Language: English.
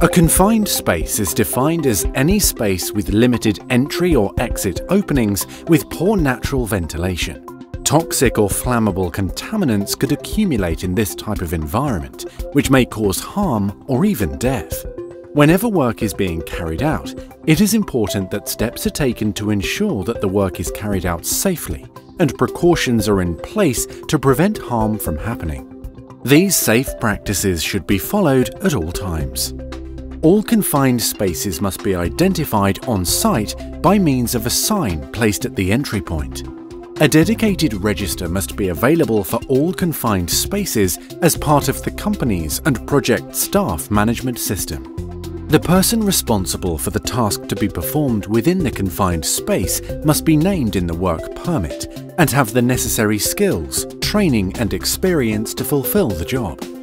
A confined space is defined as any space with limited entry or exit openings with poor natural ventilation. Toxic or flammable contaminants could accumulate in this type of environment, which may cause harm or even death. Whenever work is being carried out, it is important that steps are taken to ensure that the work is carried out safely and precautions are in place to prevent harm from happening. These safe practices should be followed at all times. All confined spaces must be identified on site by means of a sign placed at the entry point. A dedicated register must be available for all confined spaces as part of the company's and project staff management system. The person responsible for the task to be performed within the confined space must be named in the work permit and have the necessary skills, training and experience to fulfill the job.